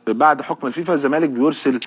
بعد حكم الفيفا الزمالك بيرسل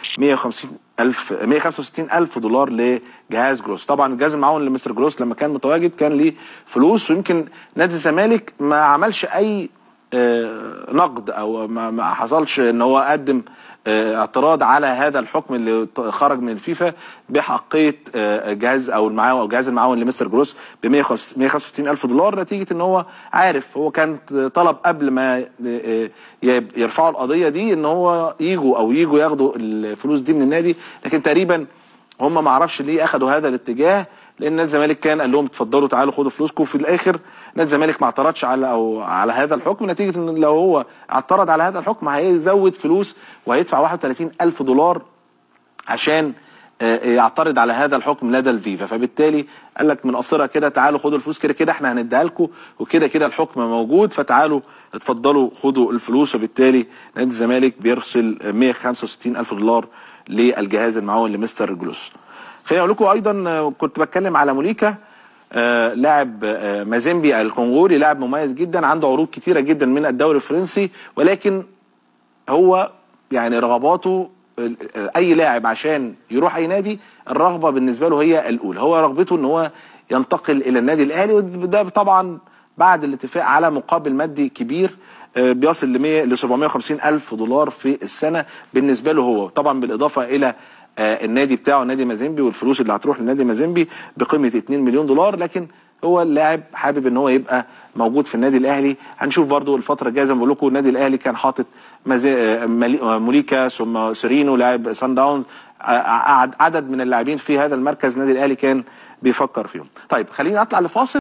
165 ألف دولار لجهاز جروس. طبعا الجهاز المعاون لمستر جروس لما كان متواجد كان ليه فلوس، ويمكن نادي الزمالك ما عملش اي نقد او ما حصلش ان هو قدم اعتراض على هذا الحكم اللي خرج من الفيفا بحقيه جهاز او المعاون او جهاز المعاون لمستر جروس ب 165 ألف دولار، نتيجه ان هو عارف هو كان طلب قبل ما يرفعوا القضيه دي ان هو يجوا ياخدوا الفلوس دي من النادي، لكن تقريبا هم ما اعرفش ليه اخذوا هذا الاتجاه، لان نادي الزمالك كان قال لهم اتفضلوا تعالوا خدوا فلوسكم. في الاخر نادي الزمالك ما اعترضش على هذا الحكم، نتيجه ان لو هو اعترض على هذا الحكم هيزود فلوس وهيدفع 31 ألف دولار عشان يعترض على هذا الحكم لدى الفيفا. فبالتالي قال لك من قصيرها كده تعالوا خدوا الفلوس، كده كده احنا هنديها لكم وكده كده الحكم موجود، فتعالوا اتفضلوا خدوا الفلوس. وبالتالي نادي الزمالك بيرسل 165 ألف دولار للجهاز المعاون لمستر جروس. خليني اقول لكم ايضا كنت بتكلم على موليكا لاعب مازيمبي الكونغولي، لاعب مميز جدا عنده عروض كتيره جدا من الدوري الفرنسي، ولكن هو يعني رغباته اي لاعب عشان يروح اي نادي الرغبه بالنسبه له هي الاولى، هو رغبته ان هو ينتقل الى النادي الاهلي، وده طبعا بعد الاتفاق على مقابل مادي كبير بيصل ل 750 ألف دولار في السنه بالنسبه له هو، طبعا بالاضافه الى النادي بتاعه نادي مازيمبي والفلوس اللي هتروح لنادي مازيمبي بقيمه 2 مليون دولار، لكن هو اللاعب حابب ان هو يبقى موجود في النادي الاهلي. هنشوف برضو الفتره الجايه زي ما بقول لكم النادي الاهلي كان حاطط موليكا ثم سيرينو لاعب سان داونز، عدد من اللاعبين في هذا المركز النادي الاهلي كان بيفكر فيهم. طيب خلينا اطلع لفاصل.